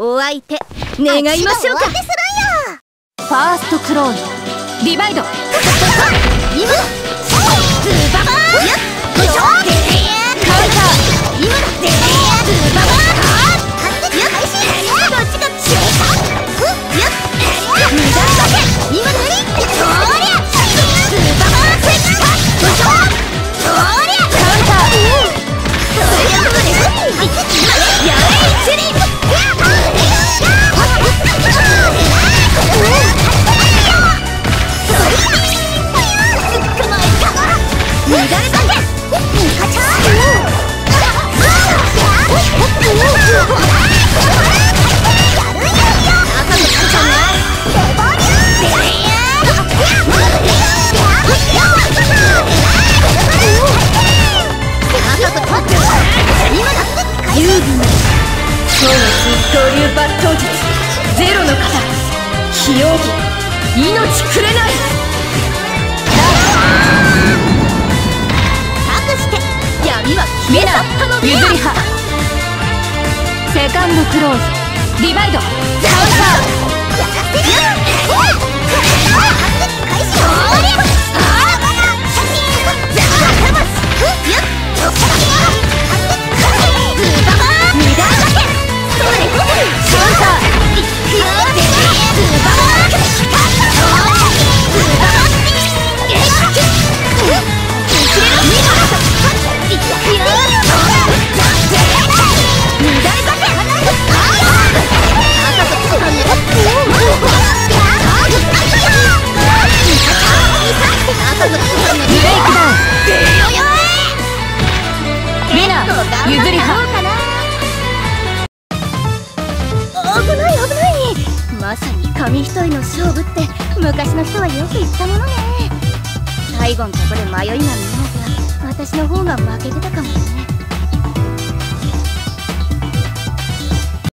お相手願いましょうか。ファーストクローンディバイド今ズババーやっカウンター今ズババーやっどっちが強いかやっ無駄だけ今何そりゃズババーセッターそりゃカウンターそれがどうですやれ一輪抜刀術ゼロの型非容疑命くれないかくして闇は消え去ったので譲り派セカンドクローズディバイドカウンターやらせる譲り派危ないまさに紙一重の勝負って昔の人はよく言ったものね。最後のとこで迷いが見えなきゃ私の方が負けてたかもね。